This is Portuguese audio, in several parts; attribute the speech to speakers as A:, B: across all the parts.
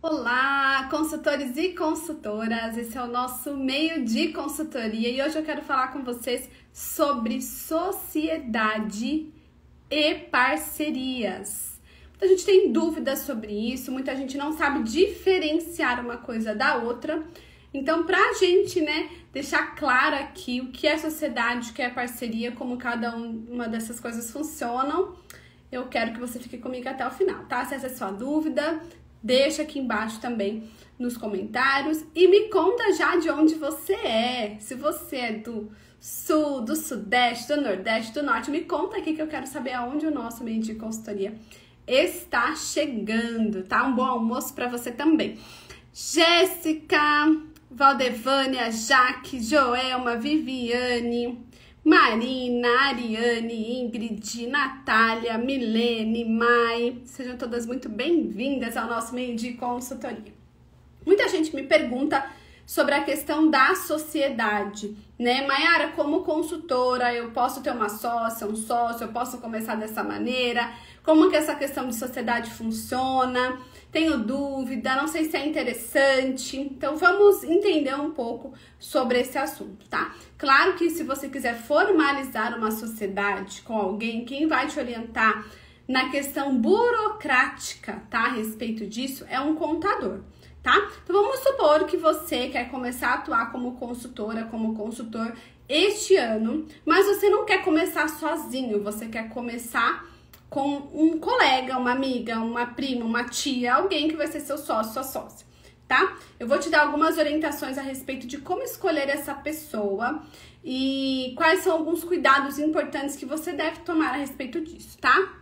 A: Olá, consultores e consultoras! Esse é o nosso meio de consultoria e hoje eu quero falar com vocês sobre sociedade e parcerias. Muita gente tem dúvidas sobre isso, muita gente não sabe diferenciar uma coisa da outra. Então, pra gente, deixar claro aqui o que é sociedade, o que é parceria, como cada uma dessas coisas funcionam, eu quero que você fique comigo até o final, tá? Se essa é a sua dúvida, deixa aqui embaixo também nos comentários e me conta já de onde você é. Se você é do sul, do sudeste, do nordeste, do norte, me conta aqui que eu quero saber aonde o nosso meio de consultoria está chegando, tá? Um bom almoço para você também. Jéssica, Valdevânia, Jaque, Joelma, Viviane, Marina, Ariane, Ingrid, Natália, Milene, Mai, sejam todas muito bem-vindas ao nosso meio de consultoria. Muita gente me pergunta sobre a questão da sociedade, Maiara, como consultora, eu posso ter uma sócia, um sócio, eu posso começar dessa maneira? Como que essa questão de sociedade funciona? Tenho dúvida, não sei se é interessante. Então, vamos entender um pouco sobre esse assunto, tá? Claro que se você quiser formalizar uma sociedade com alguém, quem vai te orientar na questão burocrática, tá? A respeito disso, é um contador, tá? Então, vamos supor que você quer começar a atuar como consultora, como consultor este ano, mas você não quer começar sozinho, você quer começar com um colega, uma amiga, uma prima, uma tia, alguém que vai ser seu sócio, sua sócia, tá? Eu vou te dar algumas orientações a respeito de como escolher essa pessoa e quais são alguns cuidados importantes que você deve tomar a respeito disso, tá?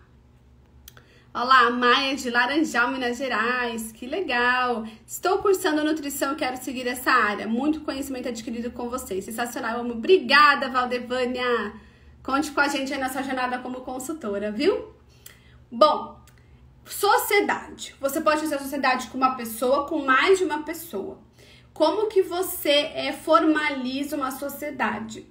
A: Olá, Maia de Laranjal, Minas Gerais, que legal! Estou cursando nutrição e quero seguir essa área, muito conhecimento adquirido com vocês, sensacional, amo. Obrigada, Valdevânia! Conte com a gente aí nessa jornada como consultora, viu? Bom, sociedade. Você pode fazer sociedade com uma pessoa, com mais de uma pessoa. Como que você formaliza uma sociedade?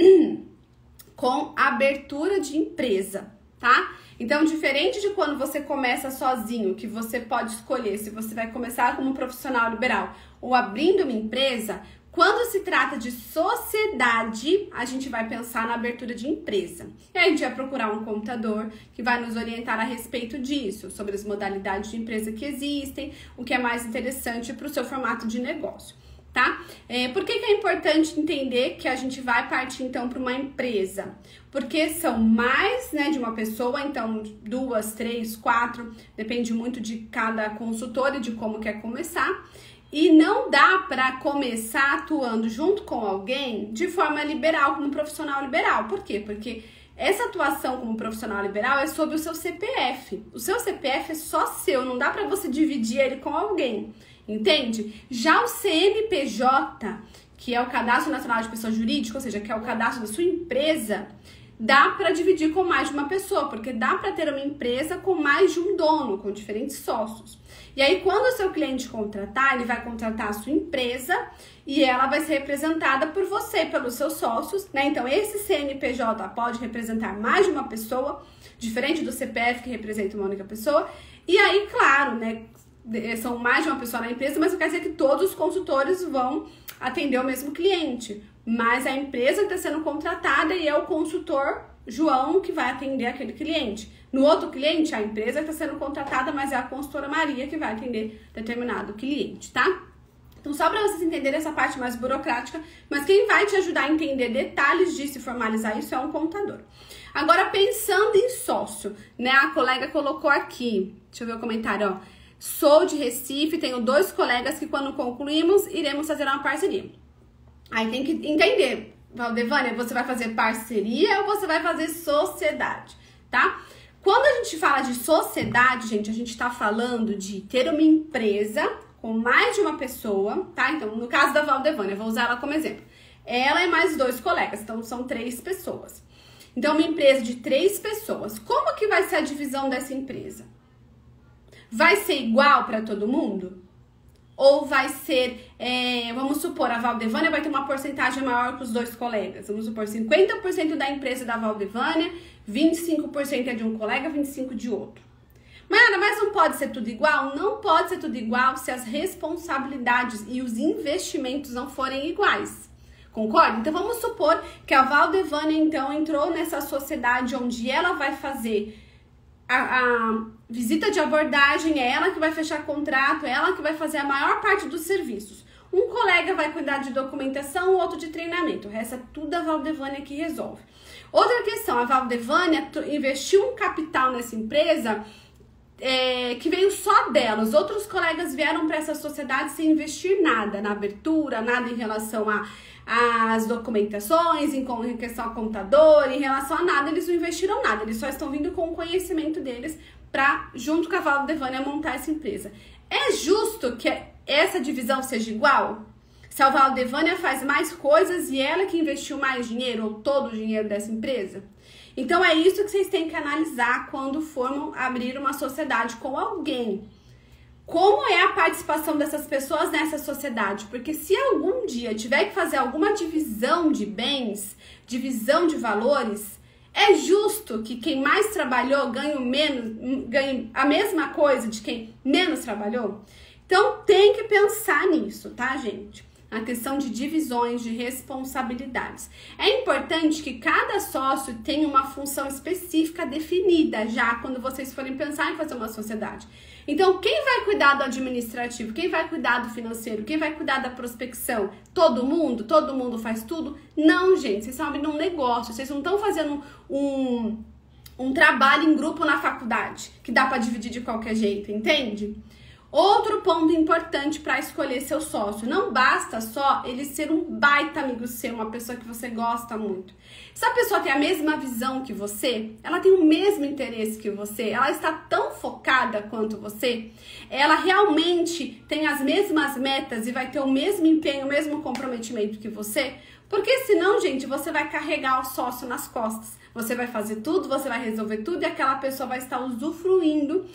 A: Com abertura de empresa, tá? Então, diferente de quando você começa sozinho, que você pode escolher se você vai começar como profissional liberal ou abrindo uma empresa, quando se trata de sociedade, a gente vai pensar na abertura de empresa. E aí a gente vai procurar um contador que vai nos orientar a respeito disso, sobre as modalidades de empresa que existem, o que é mais interessante para o seu formato de negócio, tá? Por que é importante entender que a gente vai partir então para uma empresa? Porque são mais de uma pessoa, então 2, 3, 4, depende muito de cada consultor e de como quer começar. E não dá para começar atuando junto com alguém de forma liberal, como profissional liberal. Por quê? Porque essa atuação como profissional liberal é sobre o seu CPF. O seu CPF é só seu, não dá para você dividir ele com alguém, entende? Já o CNPJ, que é o Cadastro Nacional de Pessoa Jurídica, ou seja, que é o cadastro da sua empresa, dá para dividir com mais de uma pessoa, porque dá para ter uma empresa com mais de um dono, com diferentes sócios. E aí, quando o seu cliente contratar, ele vai contratar a sua empresa e ela vai ser representada por você, pelos seus sócios, Então, esse CNPJ pode representar mais de uma pessoa, diferente do CPF, que representa uma única pessoa. E aí, claro, são mais de uma pessoa na empresa, mas não quer dizer que todos os consultores vão atender o mesmo cliente. Mas a empresa está sendo contratada e é o consultor João que vai atender aquele cliente. No outro cliente, a empresa está sendo contratada, mas é a consultora Maria que vai atender determinado cliente, tá? Então, só para vocês entenderem essa parte mais burocrática, mas quem vai te ajudar a entender detalhes disso e formalizar isso é um contador. Agora, pensando em sócio, A colega colocou aqui, deixa eu ver o comentário, ó. Sou de Recife, tenho 2 colegas que quando concluímos, iremos fazer uma parceria. Aí tem que entender, Valdevânia, você vai fazer parceria ou você vai fazer sociedade, tá? Quando a gente fala de sociedade, gente, a gente tá falando de ter uma empresa com mais de uma pessoa, tá? Então, no caso da Valdevânia, eu vou usar ela como exemplo. Ela e mais 2 colegas, então são 3 pessoas. Então, uma empresa de 3 pessoas. Como que vai ser a divisão dessa empresa? Vai ser igual para todo mundo? Ou vai ser, vamos supor, a Valdevânia vai ter uma porcentagem maior que os 2 colegas. Vamos supor, 50% da empresa da Valdevânia, 25% é de um colega, 25% de outro. Mayara, mas não pode ser tudo igual? Não pode ser tudo igual se as responsabilidades e os investimentos não forem iguais. Concorda? Então vamos supor que a Valdevânia então entrou nessa sociedade onde ela vai fazer a visita de abordagem, é ela que vai fechar contrato, é ela que vai fazer a maior parte dos serviços. Um colega vai cuidar de documentação, o outro de treinamento. O resto é tudo a Valdevânia que resolve. Outra questão, a Valdevânia investiu um capital nessa empresa que veio só dela. Os outros colegas vieram para essa sociedade sem investir nada na abertura, nada em relação às documentações, em questão a contador, em relação a nada, eles não investiram nada, eles só estão vindo com o conhecimento deles para, junto com a Valdevânia, montar essa empresa. É justo que essa divisão seja igual? Se a Valdevânia faz mais coisas e ela que investiu mais dinheiro, ou todo o dinheiro dessa empresa? Então é isso que vocês têm que analisar quando formam abrir uma sociedade com alguém. Como é a participação dessas pessoas nessa sociedade? Porque se algum dia tiver que fazer alguma divisão de bens, divisão de valores, é justo que quem mais trabalhou ganhe a mesma coisa de quem menos trabalhou? Então tem que pensar nisso, tá, gente? A questão de divisões de responsabilidades. É importante que cada sócio tenha uma função específica definida já quando vocês forem pensar em fazer uma sociedade. Então, quem vai cuidar do administrativo? Quem vai cuidar do financeiro? Quem vai cuidar da prospecção? Todo mundo? Todo mundo faz tudo? Não, gente. Vocês estão abrindo um negócio. Vocês não estão fazendo um trabalho em grupo na faculdade que dá para dividir de qualquer jeito, entende? Outro ponto importante para escolher seu sócio, não basta só ele ser um baita amigo seu, uma pessoa que você gosta muito. Se a pessoa tem a mesma visão que você, ela tem o mesmo interesse que você, ela está tão focada quanto você, ela realmente tem as mesmas metas e vai ter o mesmo empenho, o mesmo comprometimento que você, porque senão, gente, você vai carregar o sócio nas costas. Você vai fazer tudo, você vai resolver tudo e aquela pessoa vai estar usufruindo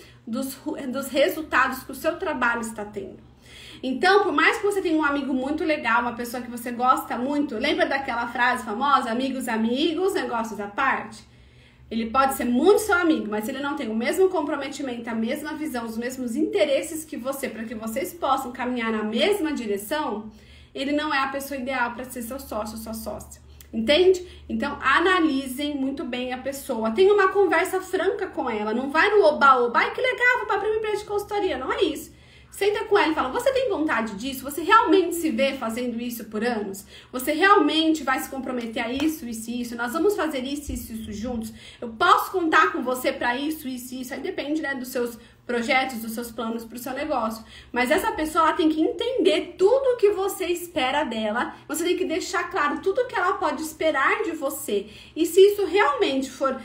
A: dos resultados que o seu trabalho está tendo. Então, por mais que você tenha um amigo muito legal, uma pessoa que você gosta muito, lembra daquela frase famosa, amigos, amigos, negócios à parte? Ele pode ser muito seu amigo, mas se ele não tem o mesmo comprometimento, a mesma visão, os mesmos interesses que você, para que vocês possam caminhar na mesma direção, ele não é a pessoa ideal para ser seu sócio, sua sócia. Entende? Então, analisem muito bem a pessoa. Tenha uma conversa franca com ela. Não vai no oba-oba. Ai, que legal, vou para abrir uma empresa de consultoria. Não é isso. Senta com ela e fala, você tem vontade disso? Você realmente se vê fazendo isso por anos? Você realmente vai se comprometer a isso, isso e isso? Nós vamos fazer isso, isso e isso juntos? Eu posso contar com você para isso, isso e isso? Aí depende, né, dos seus projetos, dos seus planos para o seu negócio. Mas essa pessoa ela tem que entender tudo o que você espera dela. Você tem que deixar claro tudo o que ela pode esperar de você. E se isso realmente for,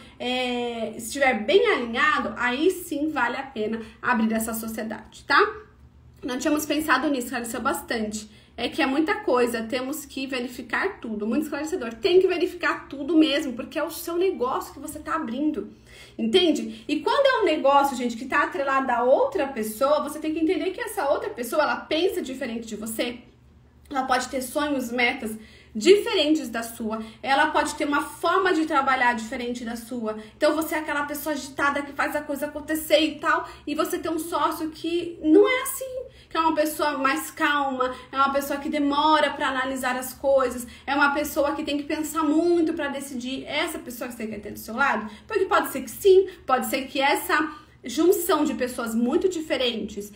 A: estiver bem alinhado, aí sim vale a pena abrir essa sociedade, tá? Nós tínhamos pensado nisso, esclareceu bastante. É que é muita coisa, temos que verificar tudo. Muito esclarecedor. Tem que verificar tudo mesmo, porque é o seu negócio que você está abrindo. Entende? E quando é um negócio, gente, que está atrelado a outra pessoa, você tem que entender que essa outra pessoa, ela pensa diferente de você. Ela pode ter sonhos, metas diferentes da sua. Ela pode ter uma forma de trabalhar diferente da sua. Então você é aquela pessoa agitada que faz a coisa acontecer e tal, e você tem um sócio que não é assim, que é uma pessoa mais calma, é uma pessoa que demora para analisar as coisas, é uma pessoa que tem que pensar muito para decidir. Essa pessoa que você quer ter do seu lado? Porque pode ser que sim, pode ser que essa junção de pessoas muito diferentes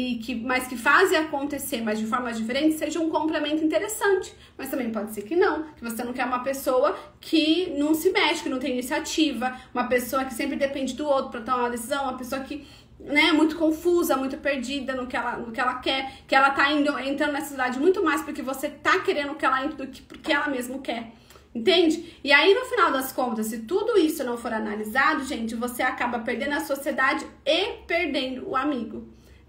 A: mas que fazem acontecer, mas de forma diferente, seja um complemento interessante. Mas também pode ser que não, que você não quer uma pessoa que não se mexe, que não tem iniciativa, uma pessoa que sempre depende do outro para tomar uma decisão, uma pessoa que, né, muito confusa, muito perdida no que ela quer, que ela tá entrando nessa cidade muito mais porque você tá querendo que ela entre do que porque ela mesmo quer. Entende? E aí, no final das contas, se tudo isso não for analisado, gente, você acaba perdendo a sociedade e perdendo o amigo.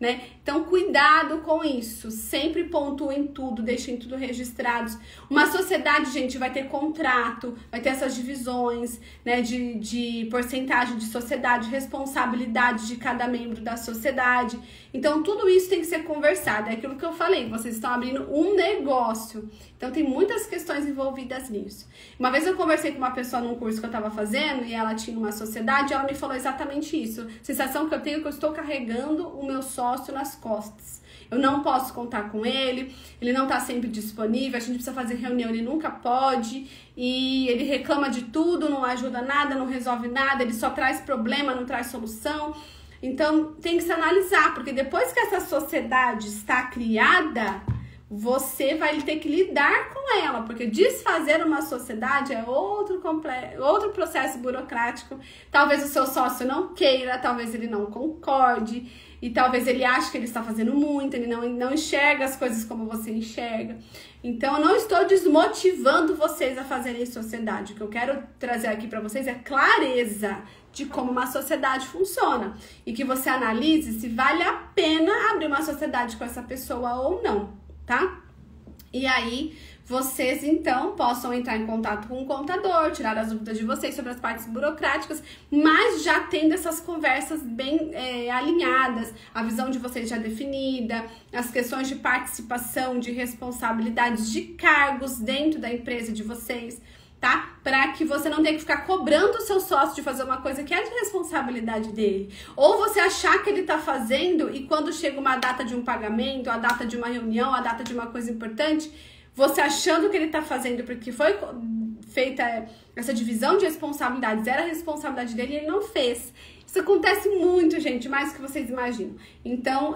A: né? Então, cuidado com isso. Sempre pontuem tudo, deixem tudo registrados. Uma sociedade, gente, vai ter contrato, vai ter essas divisões, né, de porcentagem de sociedade, responsabilidade de cada membro da sociedade. Então, tudo isso tem que ser conversado. É aquilo que eu falei, vocês estão abrindo um negócio. Então, tem muitas questões envolvidas nisso. Uma vez eu conversei com uma pessoa num curso que eu estava fazendo e ela tinha uma sociedade e ela me falou exatamente isso. Sensação que eu tenho que eu estou carregando o meu sócio nas costas. Eu não posso contar com ele não tá sempre disponível, a gente precisa fazer reunião, ele nunca pode, e ele reclama de tudo, não ajuda nada, não resolve nada, ele só traz problema, não traz solução. Então, tem que se analisar, porque depois que essa sociedade está criada, você vai ter que lidar com ela, porque desfazer uma sociedade é outro processo burocrático. Talvez o seu sócio não queira, talvez ele não concorde, e talvez ele ache que ele está fazendo muito, ele não enxerga as coisas como você enxerga. Então, eu não estou desmotivando vocês a fazerem sociedade. O que eu quero trazer aqui para vocês é clareza de como uma sociedade funciona. E que você analise se vale a pena abrir uma sociedade com essa pessoa ou não, tá? E aí, vocês, então, possam entrar em contato com o contador, tirar as dúvidas de vocês sobre as partes burocráticas, mas já tendo essas conversas bem alinhadas, a visão de vocês já definida, as questões de participação, de responsabilidades, de cargos dentro da empresa de vocês, tá? Para que você não tenha que ficar cobrando o seu sócio de fazer uma coisa que é de responsabilidade dele. Ou você achar que ele tá fazendo e quando chega uma data de um pagamento, a data de uma reunião, a data de uma coisa importante, você achando que ele tá fazendo porque foi feita essa divisão de responsabilidades, era a responsabilidade dele e ele não fez. Isso acontece muito, gente, mais do que vocês imaginam. Então,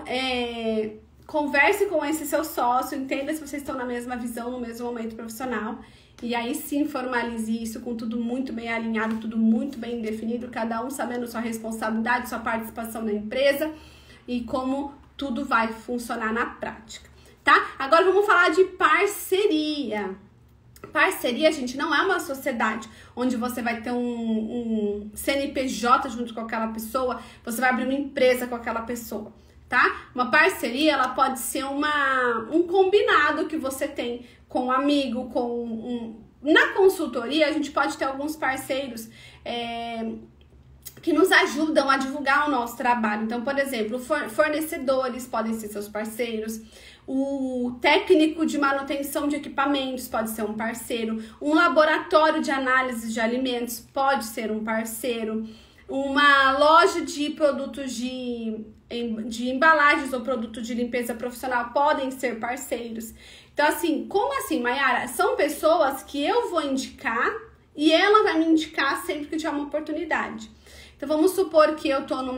A: converse com esse seu sócio, entenda se vocês estão na mesma visão, no mesmo momento profissional. E aí sim, formalize isso com tudo muito bem alinhado, tudo muito bem definido, cada um sabendo sua responsabilidade, sua participação na empresa e como tudo vai funcionar na prática, tá? Agora vamos falar de parceria. Parceria, gente, não é uma sociedade onde você vai ter um CNPJ junto com aquela pessoa, você vai abrir uma empresa com aquela pessoa, tá? Uma parceria, ela pode ser um combinado que você tem com um amigo, na consultoria, a gente pode ter alguns parceiros que nos ajudam a divulgar o nosso trabalho. Então, por exemplo, fornecedores podem ser seus parceiros, o técnico de manutenção de equipamentos pode ser um parceiro, um laboratório de análise de alimentos pode ser um parceiro, uma loja de produtos de embalagens ou produtos de limpeza profissional podem ser parceiros. Então, assim, como assim, Mayara? São pessoas que eu vou indicar e ela vai me indicar sempre que tiver uma oportunidade. Então, vamos supor que eu tô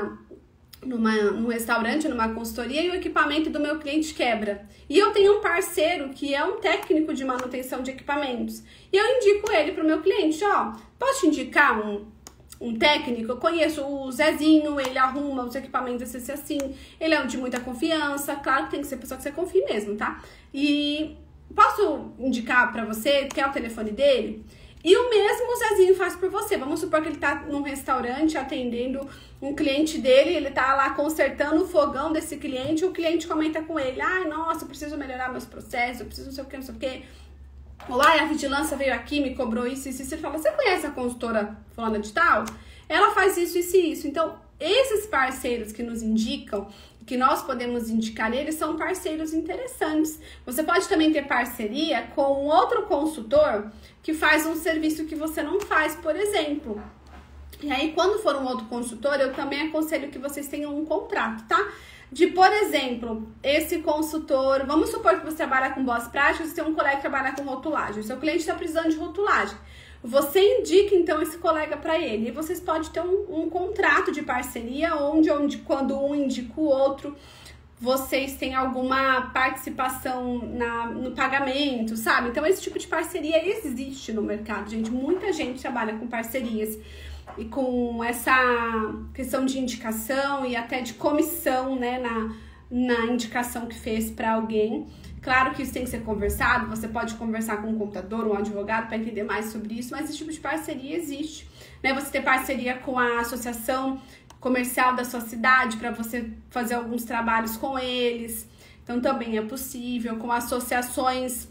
A: num restaurante, numa consultoria e o equipamento do meu cliente quebra. E eu tenho um parceiro que é um técnico de manutenção de equipamentos. E eu indico ele pro meu cliente, ó, posso te indicar um técnico? Eu conheço o Zezinho, ele arruma os equipamentos assim, ele é de muita confiança, claro que tem que ser pessoa que você confie mesmo, tá? E posso indicar pra você, quer o telefone dele? E o mesmo o Zezinho faz por você. Vamos supor que ele tá num restaurante atendendo um cliente dele, ele tá lá consertando o fogão desse cliente, e o cliente comenta com ele, nossa, eu preciso melhorar meus processos, eu preciso não sei o que, não sei o que. Olá, a vigilância veio aqui, me cobrou isso, isso, isso. Ele fala, você conhece a consultora fulana de tal? Ela faz isso, isso e isso. Então, esses parceiros que nos indicam, que nós podemos indicar eles, são parceiros interessantes. Você pode também ter parceria com outro consultor que faz um serviço que você não faz, por exemplo. E aí, quando for um outro consultor, eu também aconselho que vocês tenham um contrato, tá? De, por exemplo, esse consultor, vamos supor que você trabalha com boas práticas, você tem um colega que trabalha com rotulagem, seu cliente está precisando de rotulagem. Você indica, então, esse colega para ele. E vocês podem ter um contrato de parceria, onde quando um indica o outro, vocês têm alguma participação no pagamento, sabe? Então, esse tipo de parceria existe no mercado, gente. Muita gente trabalha com parcerias e com essa questão de indicação e até de comissão, né, na indicação que fez para alguém. Claro que isso tem que ser conversado, você pode conversar com um contador, um advogado para entender mais sobre isso, mas esse tipo de parceria existe, né? Você ter parceria com a associação comercial da sua cidade para você fazer alguns trabalhos com eles. Então também é possível, com associações,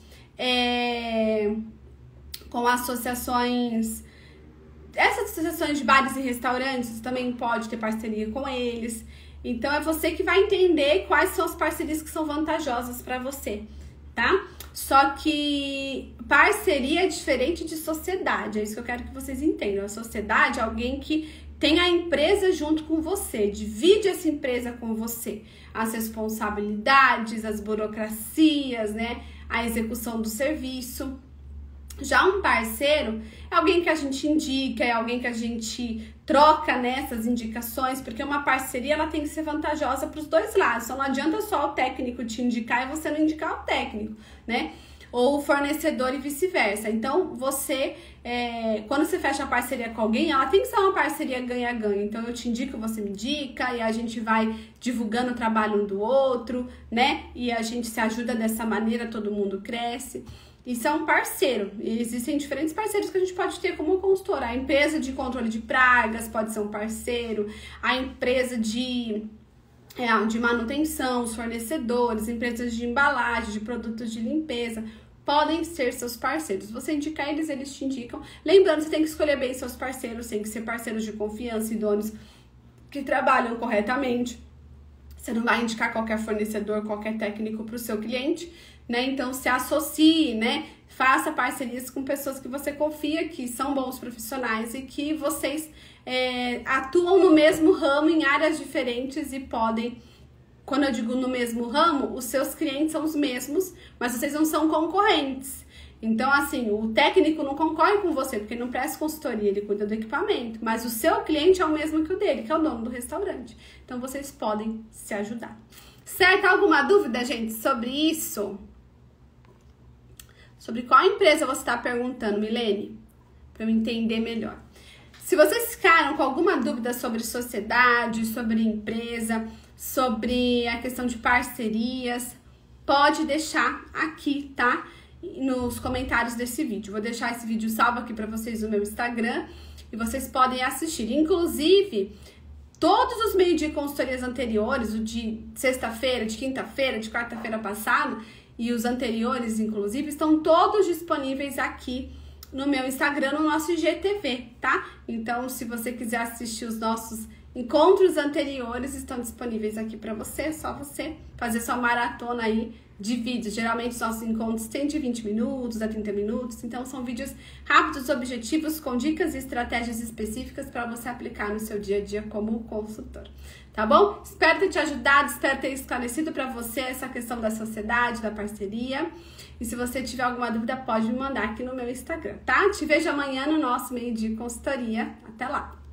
A: essas associações de bares e restaurantes, você também pode ter parceria com eles. Então é você que vai entender quais são as parcerias que são vantajosas para você, tá? Só que parceria é diferente de sociedade, é isso que eu quero que vocês entendam. A sociedade é alguém que tem a empresa junto com você, divide essa empresa com você, as responsabilidades, as burocracias, né, a execução do serviço. Já um parceiro é alguém que a gente indica, é alguém que a gente troca nessas indicações, porque uma parceria ela tem que ser vantajosa para os dois lados. Então não adianta só o técnico te indicar e você não indicar o técnico, né? Ou o fornecedor e vice-versa. Então você, quando você fecha a parceria com alguém, ela tem que ser uma parceria ganha-ganha. Então eu te indico, você me indica, e a gente vai divulgando o trabalho um do outro, né? E a gente se ajuda dessa maneira, todo mundo cresce. Isso é um parceiro. E existem diferentes parceiros que a gente pode ter como consultor. A empresa de controle de pragas pode ser um parceiro, a empresa de manutenção, os fornecedores, empresas de embalagem, de produtos de limpeza, podem ser seus parceiros. Você indicar eles, eles te indicam. Lembrando, você tem que escolher bem seus parceiros, tem que ser parceiros de confiança, idôneos, que trabalham corretamente. Você não vai indicar qualquer fornecedor, qualquer técnico para o seu cliente, né? Então, se associe, né? Faça parcerias com pessoas que você confia, que são bons profissionais e que vocês atuam no mesmo ramo em áreas diferentes e podem, quando eu digo no mesmo ramo, os seus clientes são os mesmos, mas vocês não são concorrentes. Então, assim, o técnico não concorre com você, porque ele não presta consultoria, ele cuida do equipamento, mas o seu cliente é o mesmo que o dele, que é o dono do restaurante. Então, vocês podem se ajudar. Certo? Alguma dúvida, gente, sobre isso? Sobre qual empresa você está perguntando, Milene? Para eu entender melhor. Se vocês ficaram com alguma dúvida sobre sociedade, sobre empresa, sobre a questão de parcerias, pode deixar aqui, tá? Nos comentários desse vídeo. Vou deixar esse vídeo salvo aqui para vocês no meu Instagram e vocês podem assistir. Inclusive, todos os meios de consultorias anteriores, o de sexta-feira, de quinta-feira, de quarta-feira passada e os anteriores, inclusive, estão todos disponíveis aqui no meu Instagram, no nosso IGTV, tá? Então, se você quiser assistir os nossos encontros anteriores, estão disponíveis aqui para você. É só você fazer sua maratona aí de vídeos. Geralmente, os nossos encontros têm de 20 minutos a 30 minutos. Então, são vídeos rápidos, objetivos, com dicas e estratégias específicas para você aplicar no seu dia a dia como consultor. Tá bom? Espero ter te ajudado, espero ter esclarecido para você essa questão da sociedade, da parceria. E se você tiver alguma dúvida, pode me mandar aqui no meu Instagram, tá? Te vejo amanhã no nosso meio de consultoria. Até lá!